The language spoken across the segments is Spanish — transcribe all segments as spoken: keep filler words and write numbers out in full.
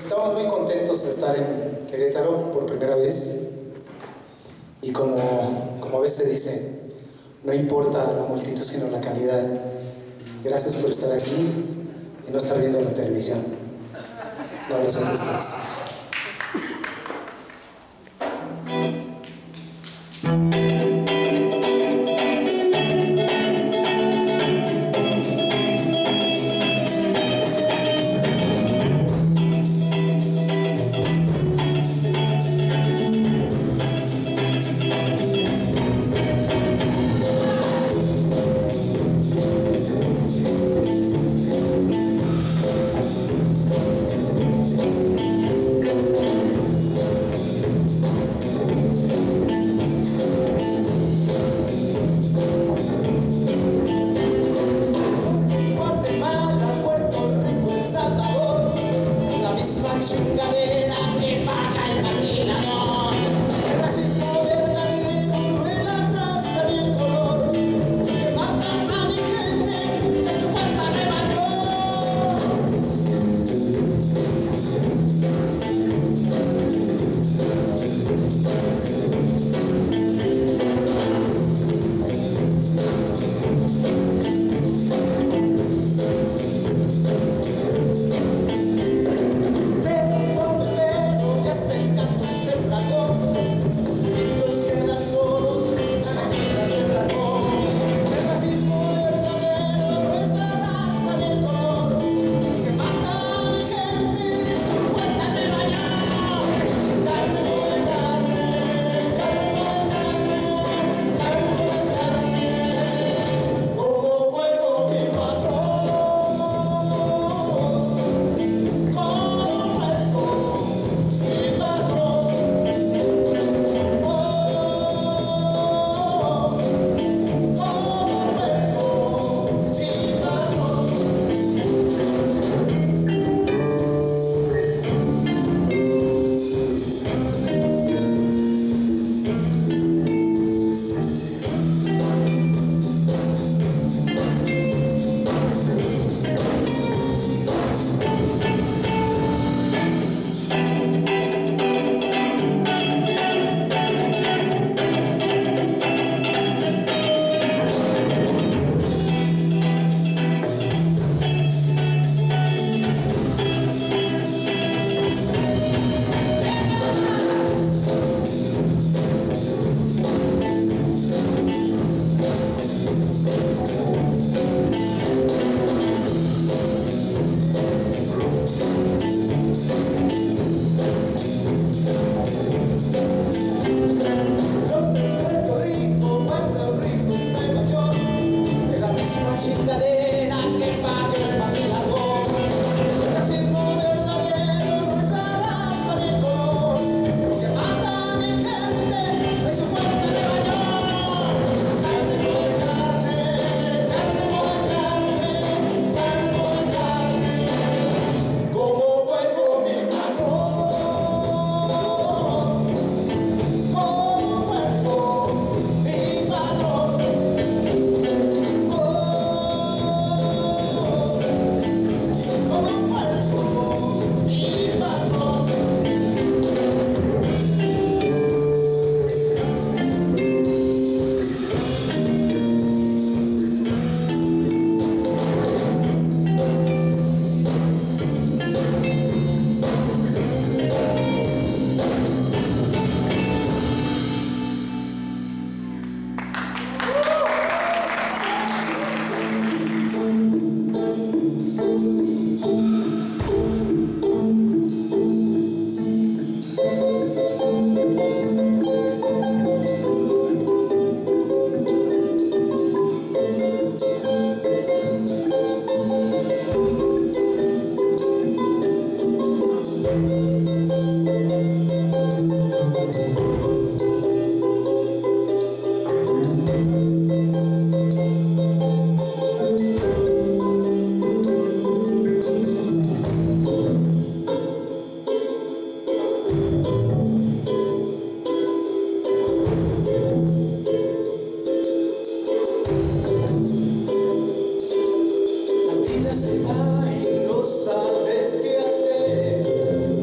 Estamos muy contentos de estar en Querétaro por primera vez y como, como a veces se dice, no importa la multitud sino la calidad. Y gracias por estar aquí y no estar viendo la televisión. Un abrazo a ustedes. Se va y no sabes qué hacer.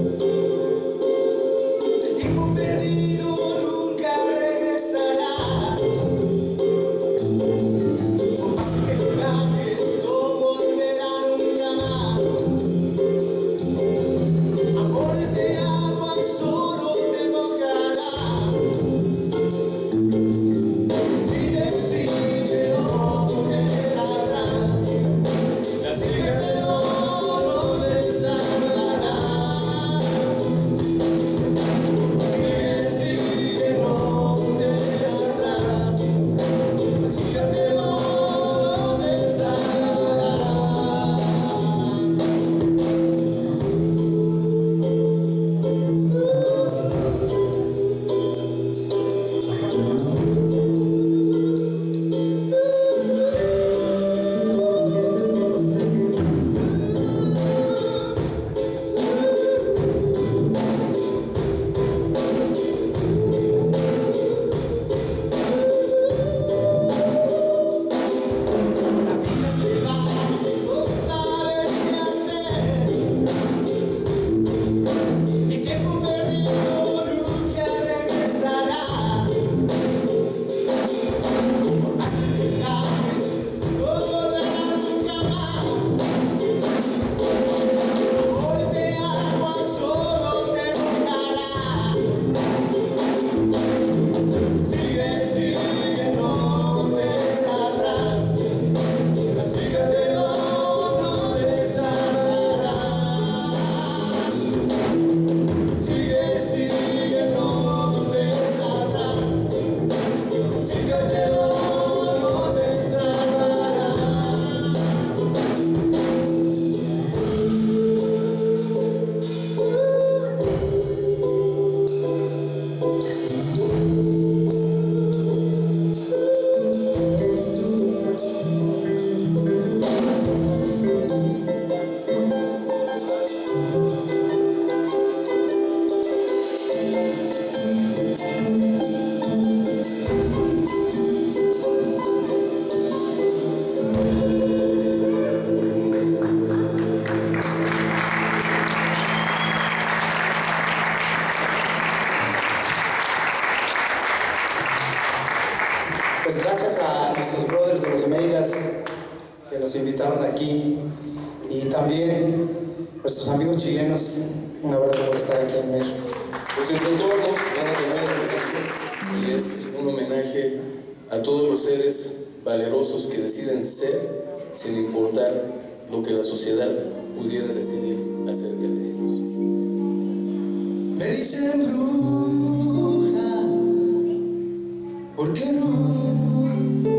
Y también nuestros amigos chilenos, un abrazo por estar aquí en México. Pues entre todos van a tener un homenaje, y es un homenaje a todos los seres valerosos que deciden ser sin importar lo que la sociedad pudiera decidir acerca de ellos. Me dicen bruja, ¿por qué no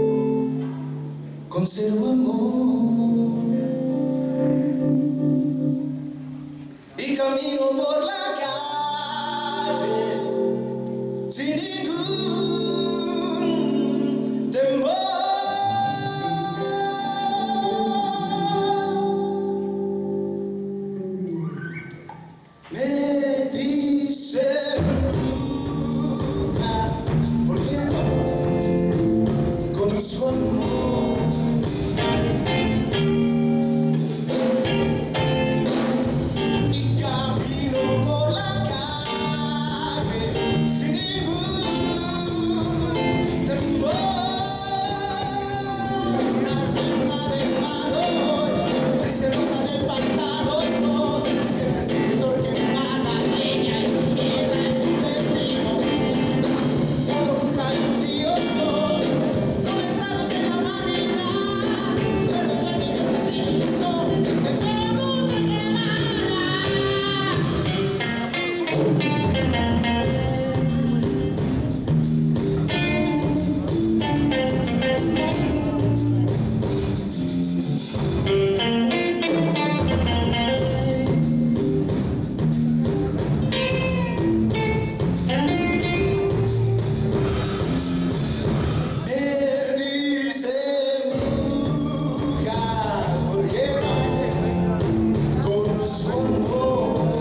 conservo amor? Y camino por la calle sin ningún temor. Me dicen bruja, porque no conozco amor. Y camino por la calle sin ningún temor. Las verdades valor, triste rosa del pantano son, el perseguidor que mata leña y piedra es su destino. Todo bruja y judío son, no entrados en la humanidad, pero el daño del castizo, el fuego te quemará. Me dicen bruja, porque no conozco amor.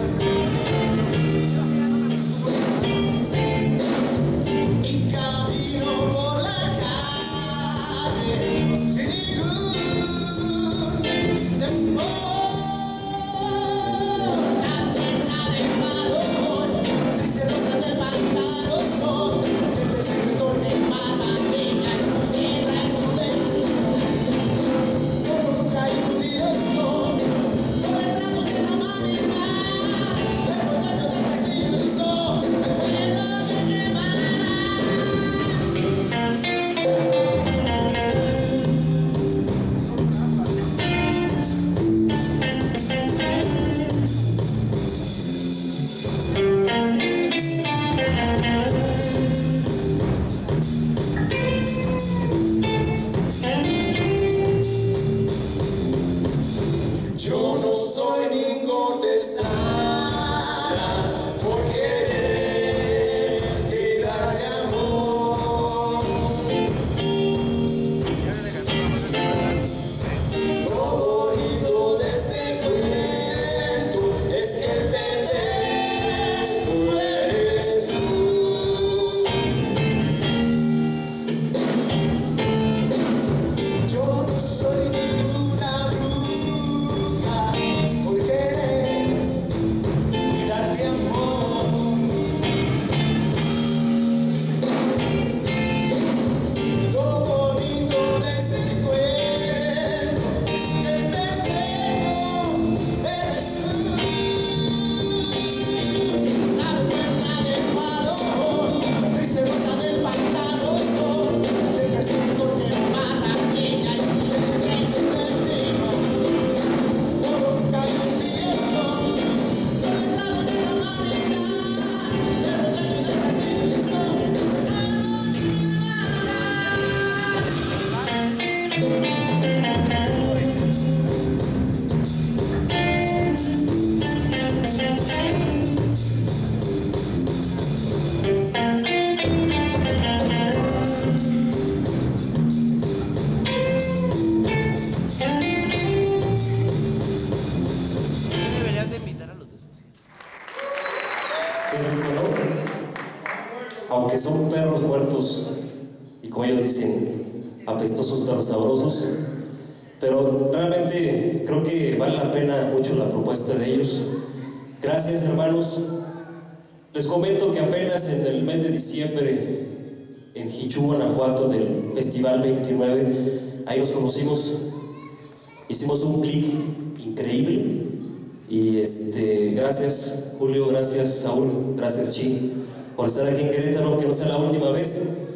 Y camino por la calle sin ningún temor. Las verdades valor, triste rosa del pantano son, el perseguidor que mata leña y piedra es su destino. Como bruja y judío son, no entrados en la humanidad, pero el daño del castizo, el fuego te quemará. Yo no soy ni cortesana por querer y darte amor. Lo bonito de este cuento es que el pendejo eres tú. Yo no soy ninguna bruja por querer y darte amor. Lo bonito de este cuento es que el pendejo eres tú. Las verdades valor, triste rosa del pantano son, el perseguidor que mata leña y piedra es su destino. Todo bruja y judío son, no entrados en la humanidad, pero el daño del castizo, el fuego te Deberías de invitar a los de Sucia. Qué rico, ¿no? Aunque son perros muertos y como ellos dicen, apestosos perros sabrosos, pero realmente creo que vale la pena mucho la propuesta de ellos. Gracias, hermanos. Les comento que apenas en el mes de diciembre en Jichú, Guanajuato, del Festival veintinueve, ahí nos conocimos. hicimos un clic increíble. Y este, gracias Julio, gracias Saúl, gracias Chi, por estar aquí en Querétaro, que no sea la última vez.